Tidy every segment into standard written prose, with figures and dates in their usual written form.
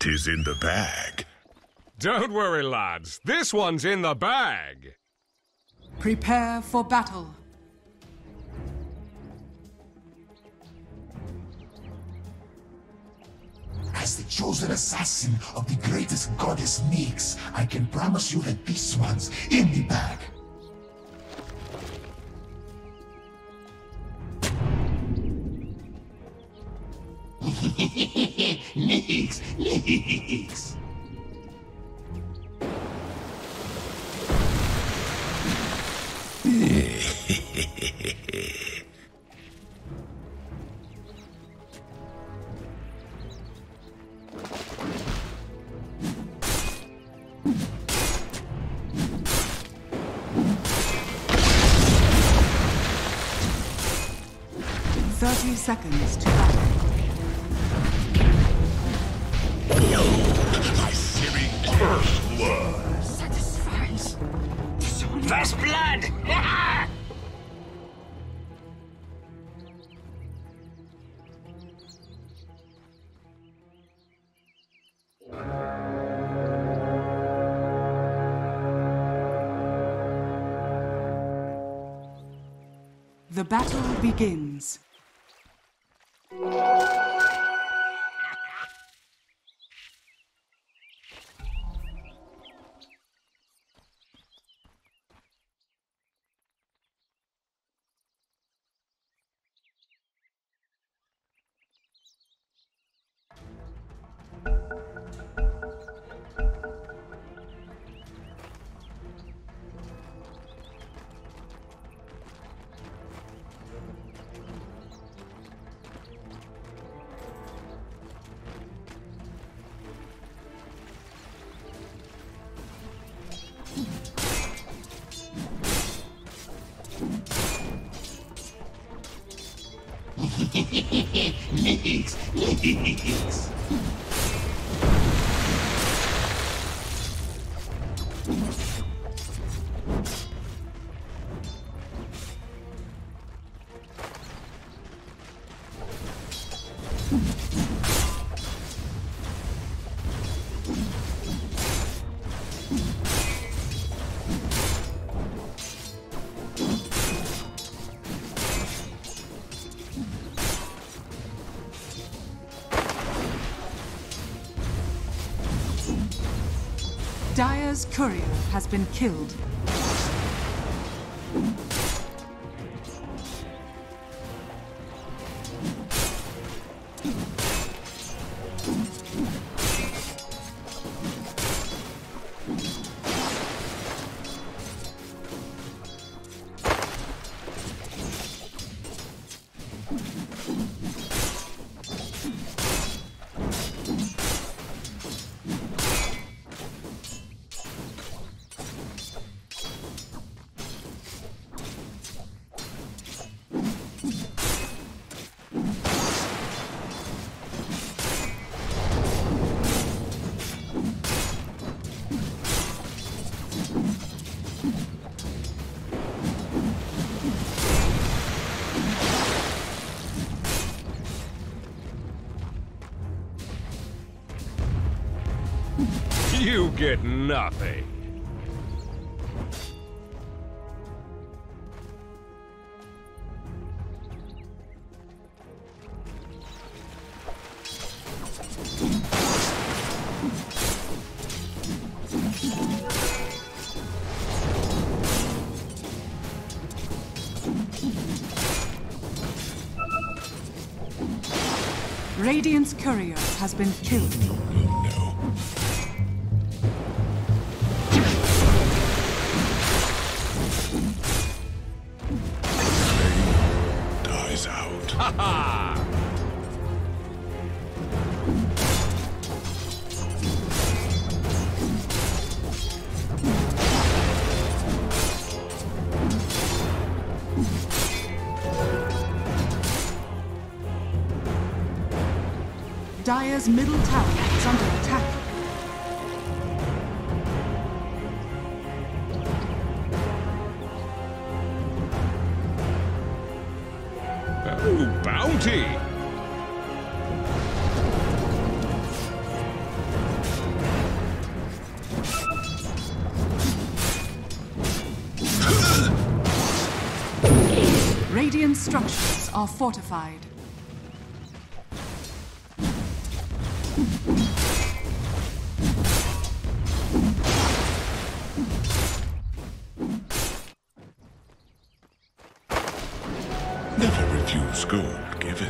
is in the bag. Don't worry, lads. This one's in the bag. Prepare for battle. As the chosen assassin of the greatest goddess Nyx, I can promise you that this one's in the bag. Nyx, Nyx. Seconds to battle. My searing first blood. Satisfies. First blood! The battle begins. Nyx, Nyx. Dire's courier has been killed. You get nothing. Radiant's courier has been killed. No. Dies out. Ha ha! Dire's middle tower is under attack. Oh, bounty! Radiant structures are fortified. Never refuse gold given.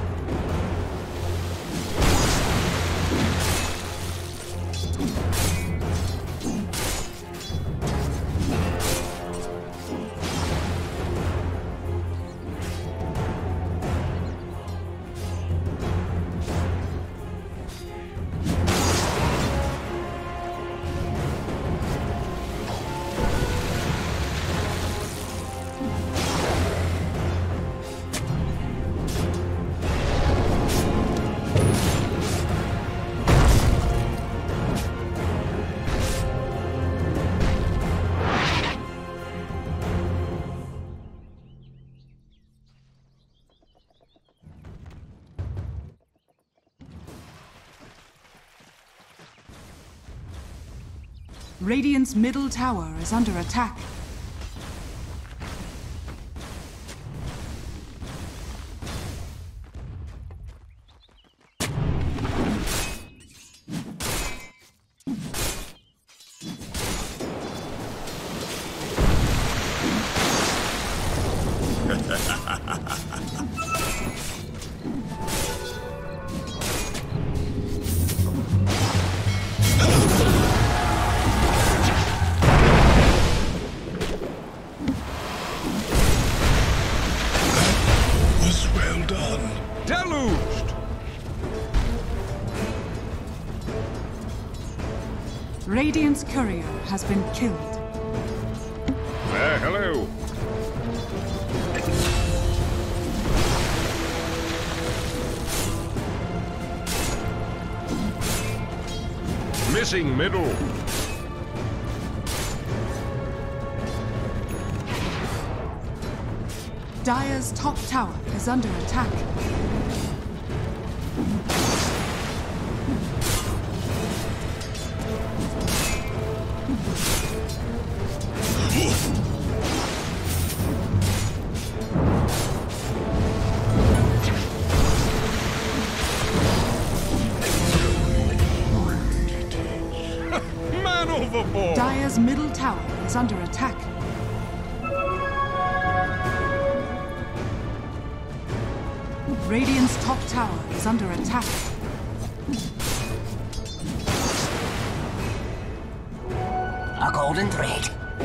Radiant's middle tower is under attack. Was well done. Deluged! Radiant's courier has been killed. Hello. Missing middle. Dire's top tower is under attack. Man overboard! Dire's middle tower is under attack. Radiant's top tower is under attack. A golden thread.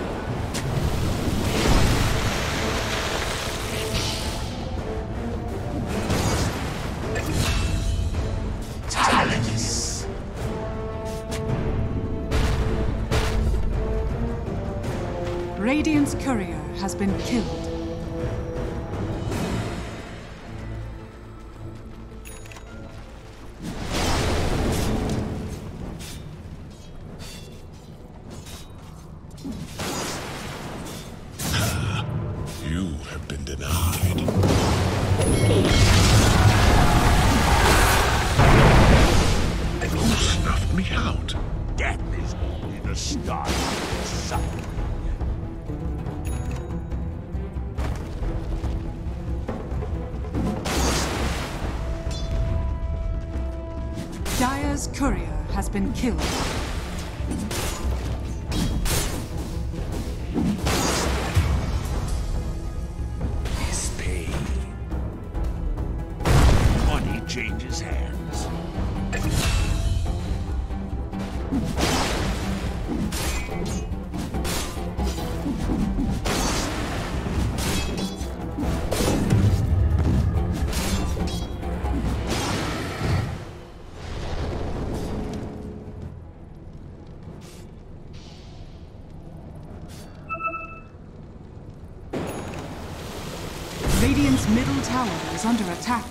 Talonus. Radiant's courier has been killed. You have been denied. Who snuffed me out? Death is only the start of the suffering. Dire's courier has been killed. This pain. Money changes hands. Radiant's middle tower is under attack.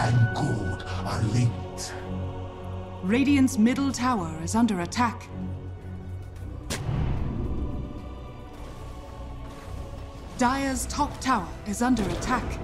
and good are linked. Radiant's middle tower is under attack. Dire's top tower is under attack.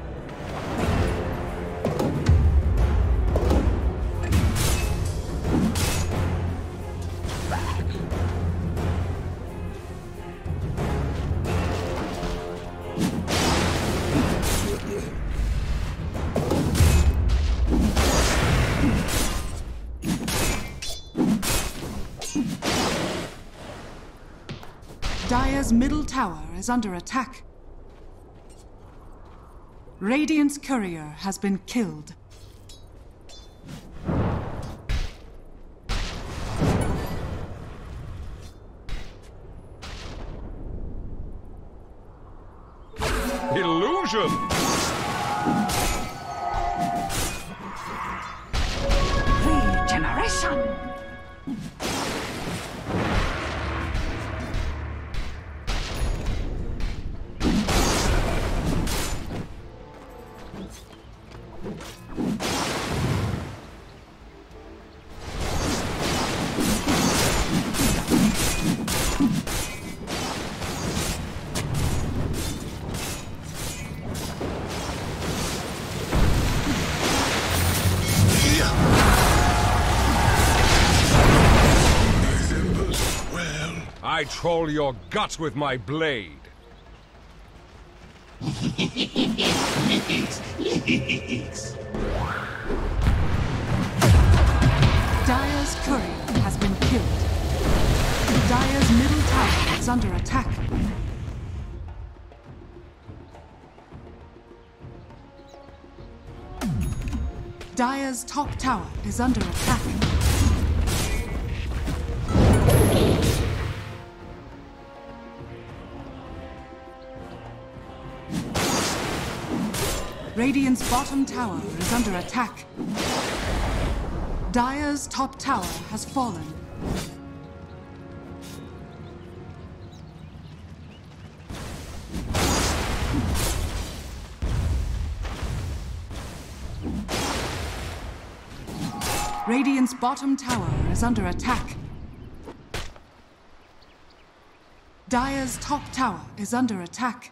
Dire's middle tower is under attack. Radiant's courier has been killed. Illusion! Regeneration! I troll your guts with my blade. Dire's courier has been killed. Dire's middle tower is under attack. Dire's top tower is under attack. Radiant's bottom tower is under attack. Dire's top tower has fallen. Radiant's bottom tower is under attack. Dire's top tower is under attack.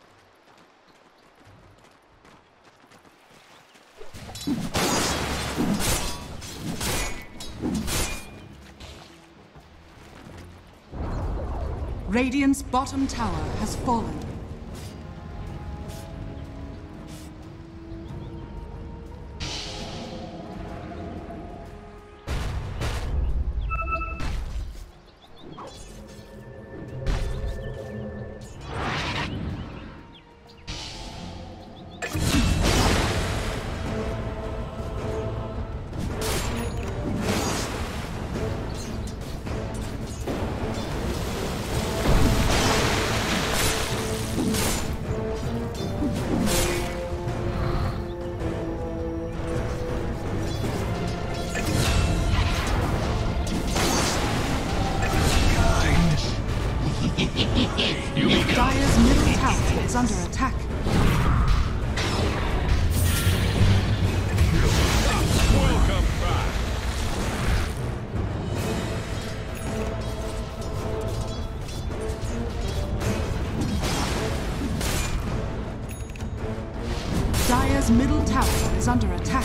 Radiant's bottom tower has fallen. Dire's middle tower is under attack. Welcome back. Dire's middle tower is under attack.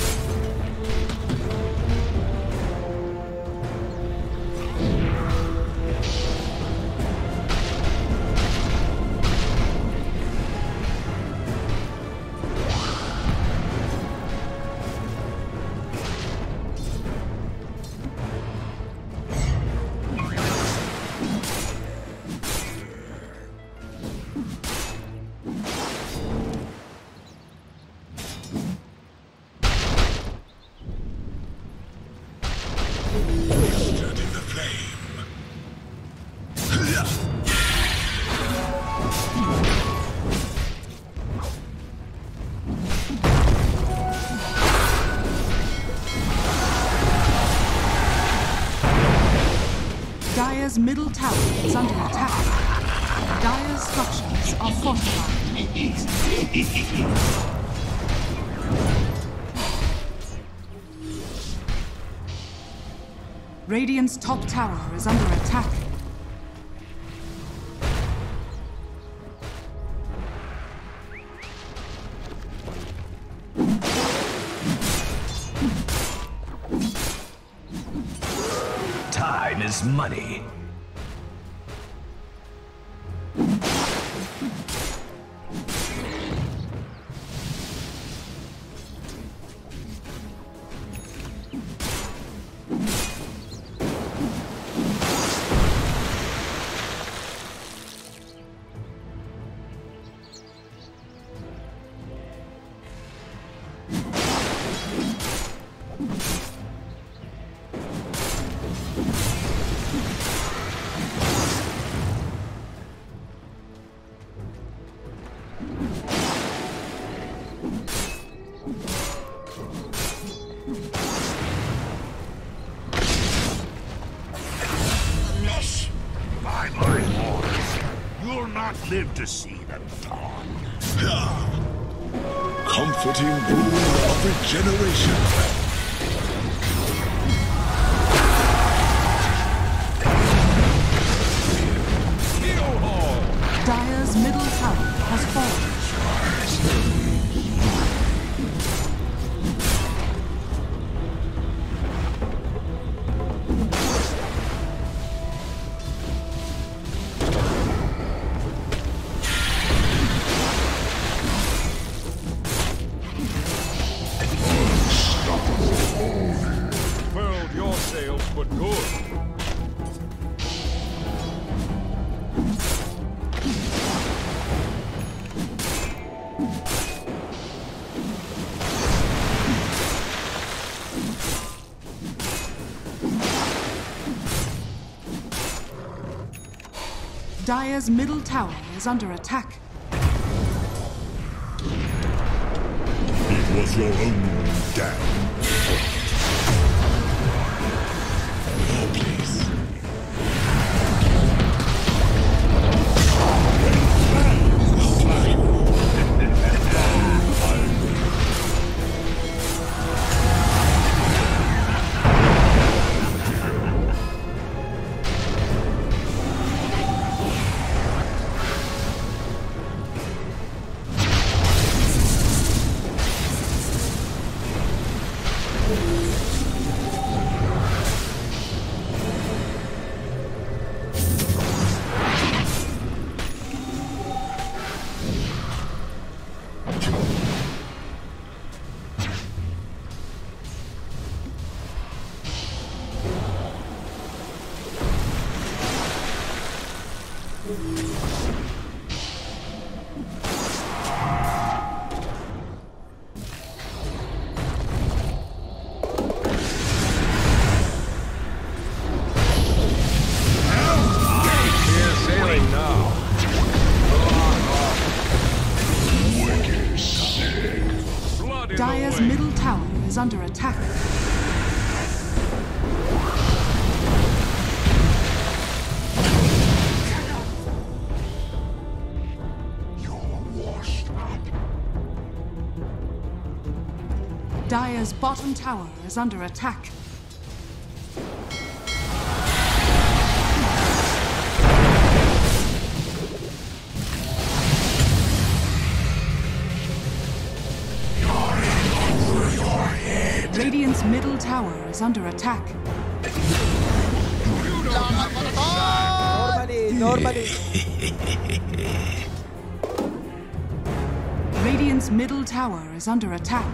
Stood in the flame. Dire's middle tower is under attack. Dire's structures are fortified. Radiant's top tower is under attack. Time is money. By my orders, you'll not live to see the dawn. Comforting rule of regeneration. Dire's middle tower has fallen. Furled your sails for good. Dire's middle tower is under attack. It was your own death. Oh, please. Clear sailing now. Blood in Dire's the way. middle tower is under attack. You're washed up. Dire's bottom tower is under attack. Radiant's middle tower is under attack. Normally. Radiant's middle tower is under attack.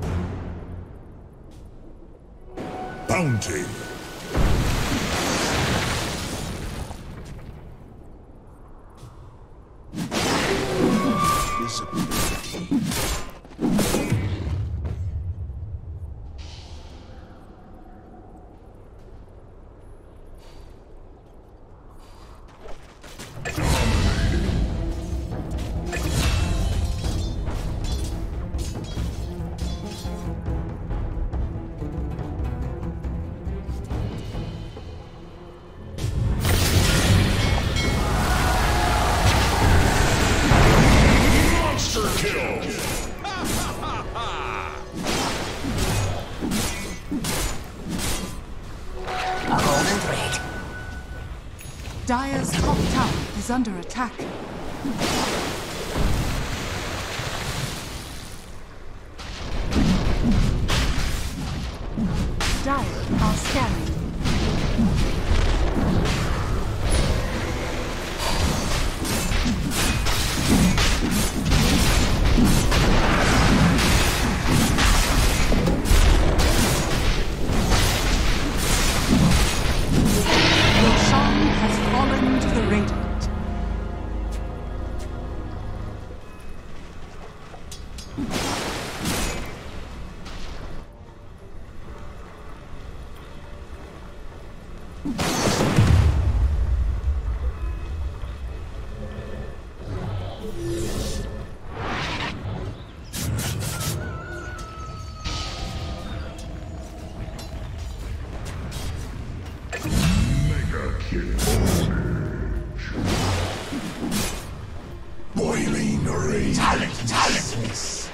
Bounty. Dire's top tower is under attack. Dire are scanning. Roshan has fallen to the Radiant. Boiling rage. Talentless.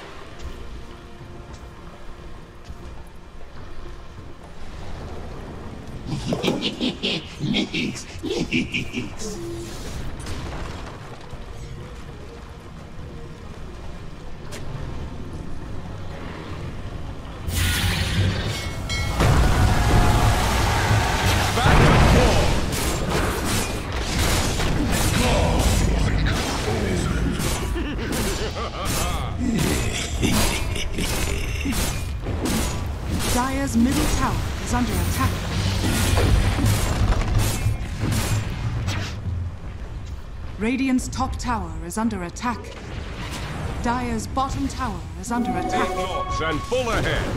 Leaks. Dire's middle tower is under attack. Radiant's top tower is under attack. Dire's bottom tower is under attack. 8 knots and full ahead.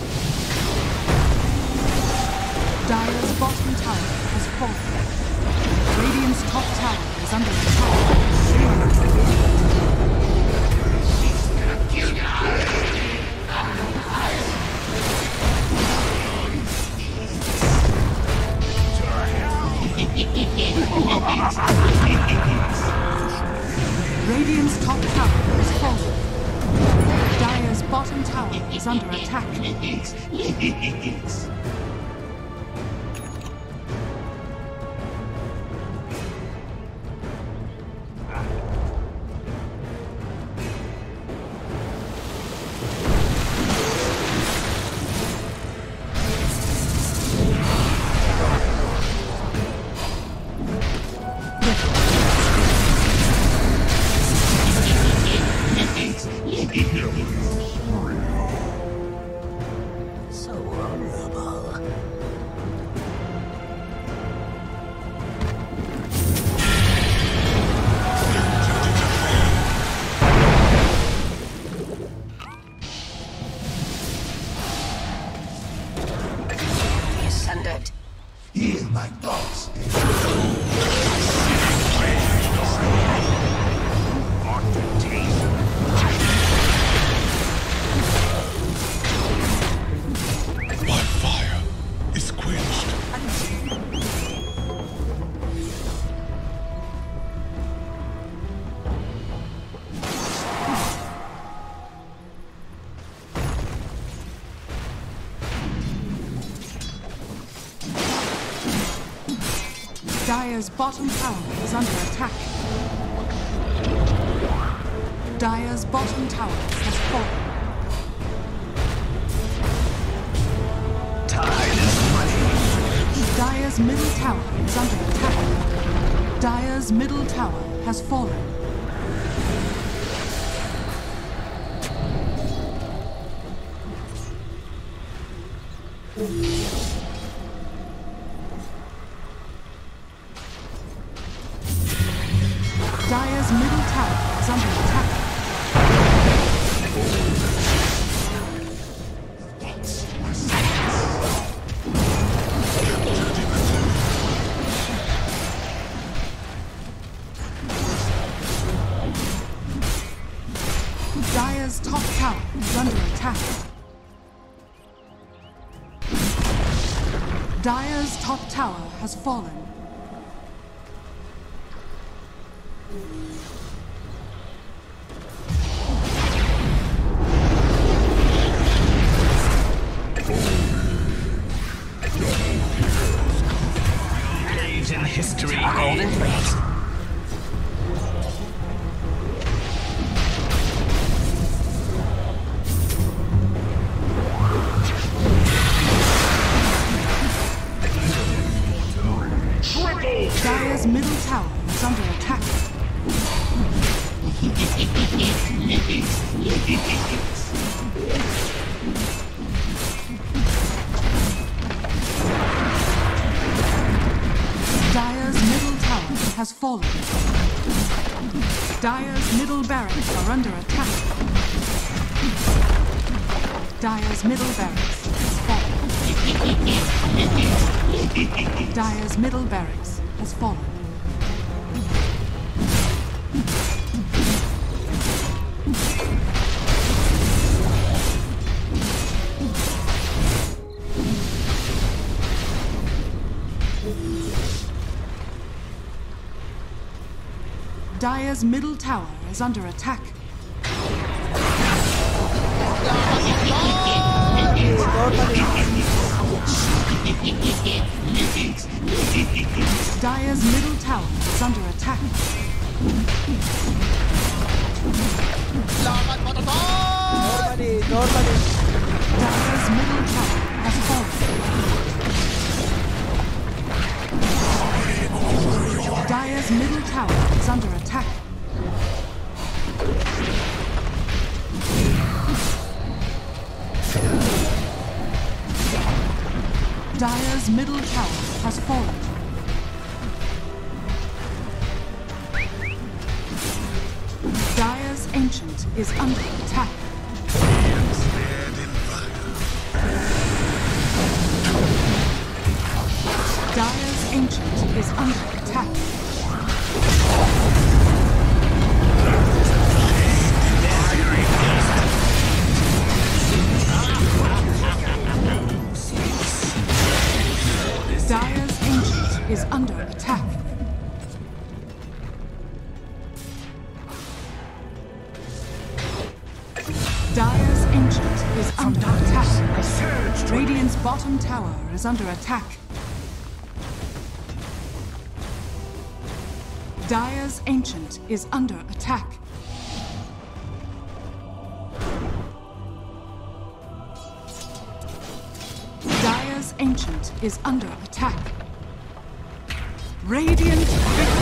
Dire's bottom tower has fallen. Radiant's top tower is under attack. Radiant's top tower has fallen. Dire's bottom tower is under attack. So honorable. You send it. Hear my thoughts. My fire is quenched. Dire's bottom tower is under attack. Dire's bottom tower has fallen. Tide is money. Dire's middle tower is under attack. Dire's middle tower has fallen. Dire's middle tower is under attack. Dire's top tower is under attack. Dire's top tower has fallen. Days in history. Golden Dire's middle tower has fallen. Dire's middle barracks are under attack. Dire's middle barracks has fallen. Dire's middle barracks has fallen. Dire's middle tower is under attack. Dire's middle tower is under attack. Dire's middle tower has fallen. Dire's middle tower is under attack. Dire's middle tower has fallen. Dire's ancient is under attack. Dire's ancient is under attack. Dire's ancient is under attack. Dire's ancient is under attack. Radiant's bottom tower is under attack. Dire's ancient is under attack. Dire's ancient is under attack. Radiant victory!